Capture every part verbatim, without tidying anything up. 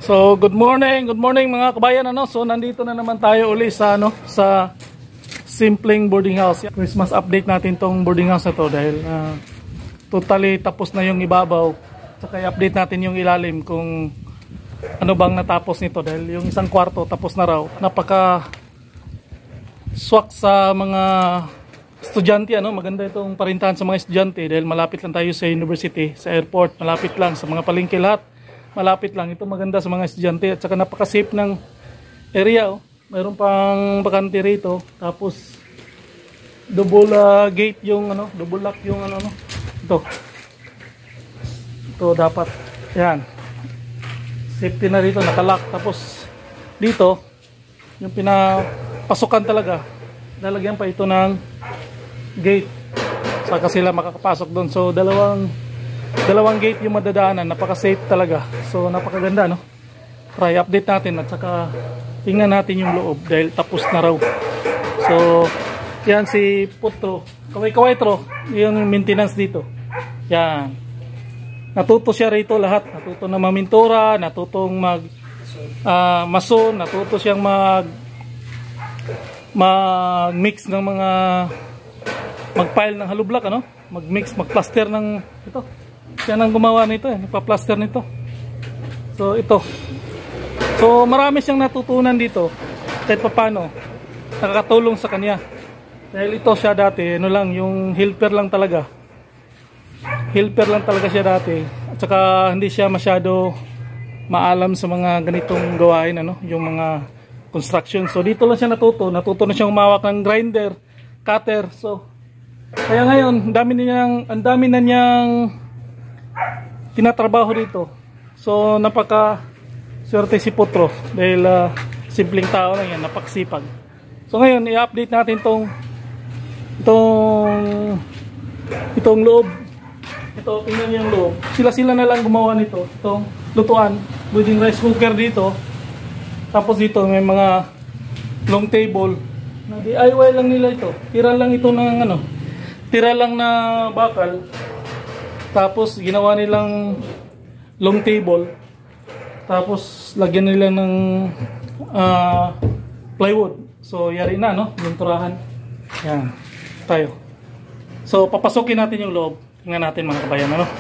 So, good morning, good morning mga kabayan, ano. So, nandito na naman tayo uli sa ano, sa simpleng boarding house. Christmas update natin tong boarding house na to dahil uh, totally tapos na yung ibabaw. Saka i-update natin yung ilalim kung ano bang natapos nito dahil yung isang kwarto tapos na raw. Napaka swak sa mga estudyante, ano. Maganda itong parintahan sa mga estudyante dahil malapit lang tayo sa university, sa airport, malapit lang sa mga palengke lahat. Malapit lang. Ito maganda sa mga estudyante at saka napaka-safe ng area. Oh. Mayroon pang bakante rito. Tapos double uh, gate yung ano, double lock yung ano, ano. Ito. Ito dapat. Yan. Safety na rito, nakalock. Tapos dito yung pinapasukan talaga. Lalagyan pa ito ng gate. Saka sila makakapasok doon. So dalawang dalawang gate yung madadaanan, napaka-safe talaga. So napakaganda, no? Try update natin at saka tingnan natin yung loob dahil tapos na raw. So yan si Putro, kaway-kaway tro, yung maintenance dito. Yan. Natuto siya rito lahat, natuto na mamintura, natutong mag uh, mason, natuto siyang mag mag-mix ng mga mag-pile ng hollow block, ano? Mag-mix, mag-plaster ng ito. Siya nang gumawa nito, eh, nagpa-plaster nito. So ito. So marami siyang natutunan dito. Kahit paano nakakatulong sa kanya. Dahil ito siya dati, ano lang, yung helper lang talaga. Helper lang talaga siya dati. At saka hindi siya masyado maalam sa mga ganitong gawain, ano, yung mga construction. So dito lang siya natuto. Natuto na siyang umawak ng grinder, cutter. So kaya ngayon, ang dami na niyang, ang dami na niyang tinatrabaho dito. So napaka swerte si Putro dahil uh, simpleng tao lang yan, napakasipag. So ngayon i-update natin tong itong itong loob. Ito, tingnan niyo yung loob. Sila-sila na lang gumawa nito. Itong lutuan, pwedeng rice cooker dito. Tapos dito may mga long table na D I Y lang nila ito. Tira lang ito ng ano, tira lang na bakal. Tapos ginawa nilang long table. Tapos lagyan nila ng uh, plywood. So yari na, no, yung turahan. Yan, tayo. So papasukin natin yung loob. Tingnan natin mga kabayan, ano.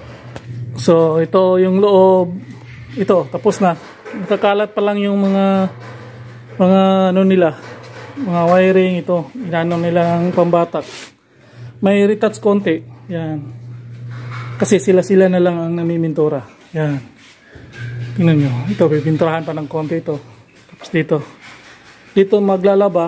So ito yung loob. Ito tapos na. Nakakalat pa lang yung mga mga ano nila, mga wiring. Ito inano nila ng pambatak. May retouch konti. Yan. Kasi sila-sila na lang ang namimintura. Yan. Tingnan nyo. Ito, pipinturahan pa ng konti ito. Tapos dito. Dito maglalaba.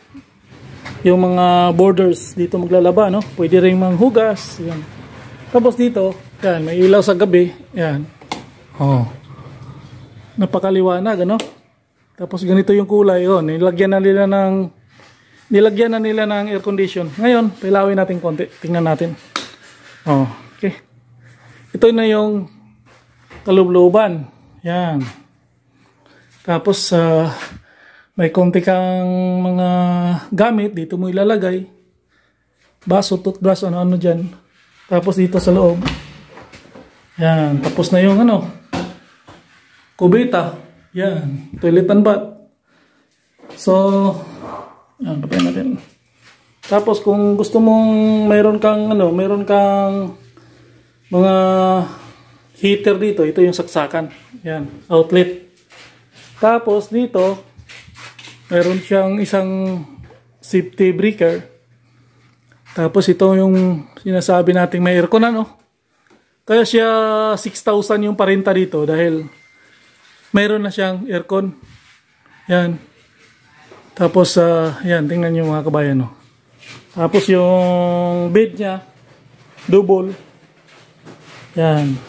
Yung mga borders dito maglalaba, no? Pwede rin manghugas. Yan. Tapos dito, yan, may ilaw sa gabi. Yan. Oh. Napakaliwanag, ano? Tapos ganito yung kulay. Oh, nilagyan na nila ng nilagyan na nila ng air condition. Ngayon, pilawin natin konti. Tingnan natin. Oh, okay. Ito na yung kalubluban. Yan. Tapos uh, may konti kang mga gamit. Dito mo ilalagay. Baso, toothbrush, ano-ano dyan. Tapos dito sa loob. Yan. Tapos na yung ano, kubeta. Yan. Toilet and bath. So, yan. Kapay natin. Tapos kung gusto mong mayroon kang ano, mayroon kang mga heater dito, ito yung saksakan. Yan, outlet. Tapos dito meron siyang isang safety breaker. Tapos ito yung sinasabi nating may aircon, ano. Kaya siya six thousand yung parenta dito dahil mayroon na siyang aircon. Yan. Tapos uh, yan, tingnan niyo mga kabayan, no. Tapos yung bed niya double. Yan.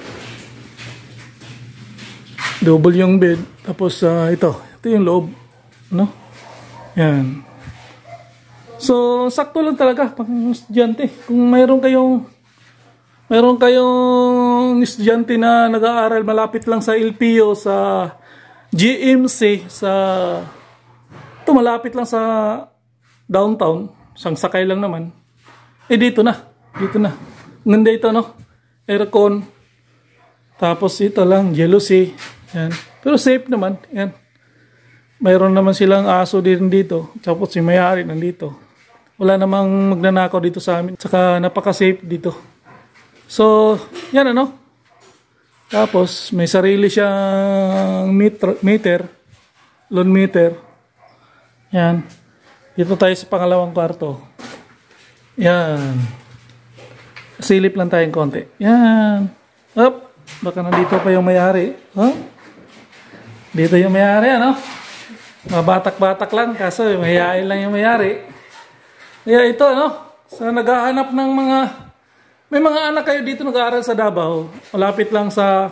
Double yung bed. Tapos uh, ito. Ito yung loob. No? Yan. So, sakto lang talaga pang estudyante. Kung mayroon kayong mayroon kayong estudyante na nag-aaral malapit lang sa L P O, sa G M C, sa ito malapit lang sa downtown. Sang sakay lang naman. Eh dito na. Dito na. Ganda ito, no? Aircon. Tapos ito lang, jealousy. Yan. Pero safe naman. Yan. Mayroon naman silang aso din dito. Tapos si may-ari nandito. Wala namang magnanakaw dito sa amin. Saka napaka-safe dito. So, yan ano. Tapos, may sarili siyang meter, meter. Loan meter. Yan. Dito tayo sa pangalawang kwarto. Yan. Silip lang tayong konti. Yan. Up. Baka nandito pa yung may-ari. Huh? Dito yung may-ari, ano? Mabatak-batak lang. Kaso, mahihain lang yung may-ari. Kaya ito, ano? Sa naghahanap ng mga... May mga anak kayo dito nag-aaral sa Davao. Malapit lang sa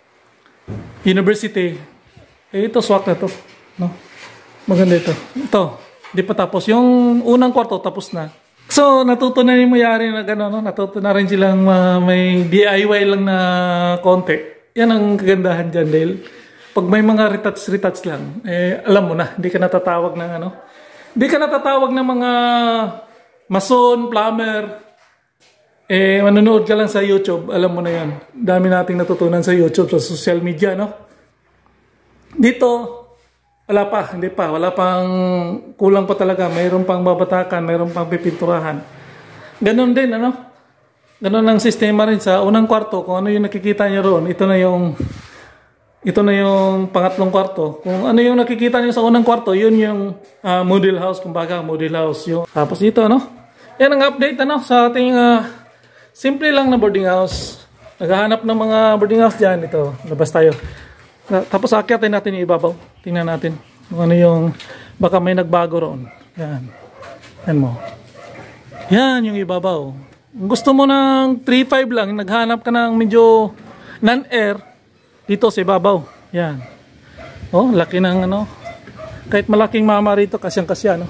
university. Eh, ito, swak na to. No? Maganda ito. Ito, di pa tapos. Yung unang kwarto, tapos na. So, natuto na yung mayari na gano'n. No? Natuto na rin silang uh, may D I Y lang na konti. Yan ang kagandahan dyan, dahil pag may mga retouch-retouch lang, eh, alam mo na, hindi ka natatawag ng ano. Hindi ka natatawag ng mga mason, plumber. Eh, manonood ka lang sa YouTube, alam mo na yan. Dami nating natutunan sa YouTube, sa social media, no? Dito, wala pa, hindi pa. Wala pang, kulang pa talaga. Mayroon pang babatakan, mayroon pang pipinturahan. Ganon din, ano? Ganon ang sistema rin sa unang kwarto. Kung ano yung nakikita nyo roon, ito na yung, ito na yung pangatlong kwarto. Kung ano yung nakikita nyo sa unang kwarto, yun yung uh, model house, kumbaga, model house. Yung, tapos ito, ano? Yan ang update, ano, sa ating... Uh, Simple lang na boarding house. Naghahanap ng mga boarding house dyan. Ito, labas tayo. Tapos akyatin natin yung ibabaw. Tingnan natin kung ano yung, baka may nagbago roon. Yan. Yan mo. Yan yung ibabaw. Gusto mo ng three five lang, naghanap ka ng medyo non-air, dito sa ibabaw. Yan. Oh, laki ng ano. Kahit malaking mama rito, kasyang-kasya, no?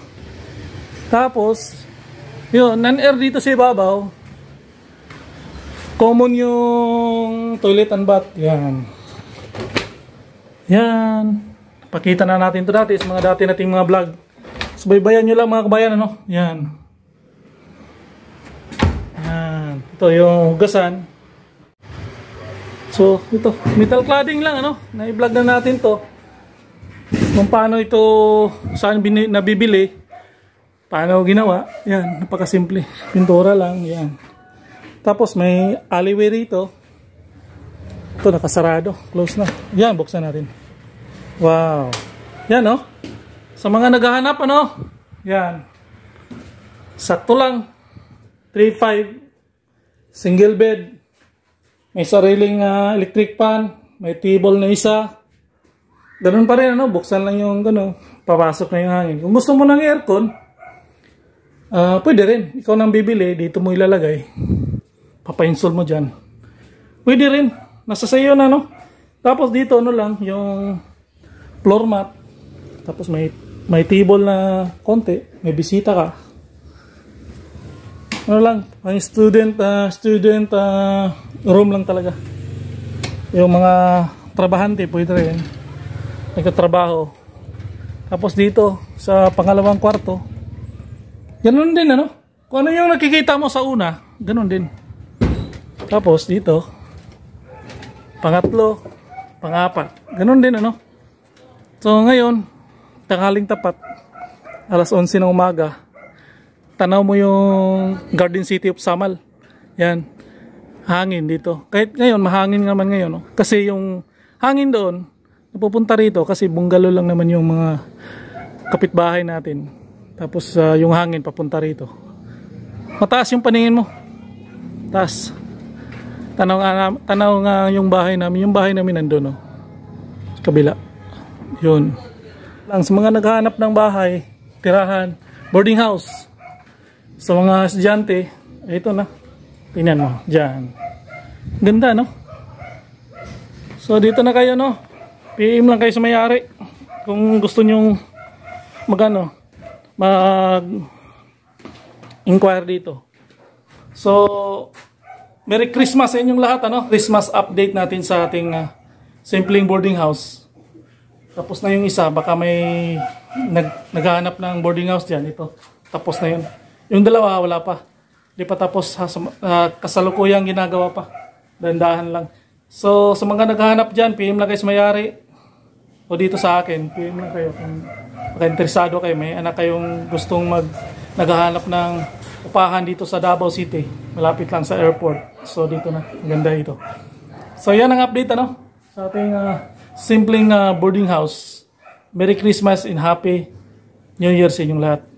Tapos, yun, non-air dito sa ibabaw. Common yung toilet and bath. Yan. Yan. Pakita na natin ito dati sa mga dati nating mga vlog. Subaybayan nyo lang mga kabayan. Ano? Yan. Yan. Ito yung hugasan. So, ito. Metal cladding lang. Ano? Na-vlog na natin to. Kung paano ito, saan nabibili. Paano ginawa. Yan. Napakasimple. Pintura lang. Yan. Tapos may alleyway rito. Ito nakasarado. Close na. Yan, buksan natin. Wow. Yan, no? Sa mga naghahanap, ano? Yan. Sakto lang. three five. Single bed. May sariling uh, electric fan. May table na isa. Ganun pa rin, ano? Buksan lang yung, ano, papasok na yung hangin. Kung gusto mo ng aircon, uh, pwede rin. Ikaw nang bibili, dito mo ilalagay. Papa-install mo dyan. Pwede rin. Nasa sayo na, no? Tapos dito, ano lang, yung floor mat. Tapos may, may table na konti. May bisita ka. Ano lang, ang student, uh, student uh, room lang talaga. Yung mga trabahante, pwede rin. Nagtatrabaho. Tapos dito, sa pangalawang kwarto, ganun din, ano? Kung ano yung nakikita mo sa una, ganun din. Tapos dito, pangatlo, pangapat. Ganun din, ano? So ngayon, tanghaling tapat, alas onse ng umaga, tanaw mo yung Garden City of Samal. Yan. Hangin dito. Kahit ngayon, mahangin naman ngayon. No? Kasi yung hangin doon, napupunta rito kasi bungalow lang naman yung mga kapitbahay natin. Tapos uh, yung hangin papunta rito. Mataas yung paningin mo. Taas. Tanaw nga, tanaw nga yung bahay namin. Yung bahay namin nandun, no? Sa kabila. Yun. Lang sa mga naghahanap ng bahay, tirahan, boarding house. Sa mga estudyante, ito na. Tingnan mo. Diyan. Ganda, no? So, dito na kayo, no? P M lang kayo sa may-ari. Kung gusto nyong magano, mag-inquire dito. So, Merry Christmas sa inyong lahat, ano? Christmas update natin sa ating uh, simpleng boarding house. Tapos na yung isa, baka may nag naghahanap ng boarding house diyan. Ito, tapos na yun. Yung dalawa, wala pa. Hindi pa tapos, ha, uh, kasalukuyang ginagawa pa. Dandahan lang. So, sa mga naghahanap diyan, P M lang kayo sa may-ari. o dito sa akin, P M lang kayo kung interesado kayo, may anak kayong gustong mag naghahanap ng upahan dito sa Davao City, malapit lang sa airport. So dito na, ganda ito. So yan ang update ano sa ating uh, simpleng uh, boarding house. Merry Christmas and Happy New Year sa inyong lahat.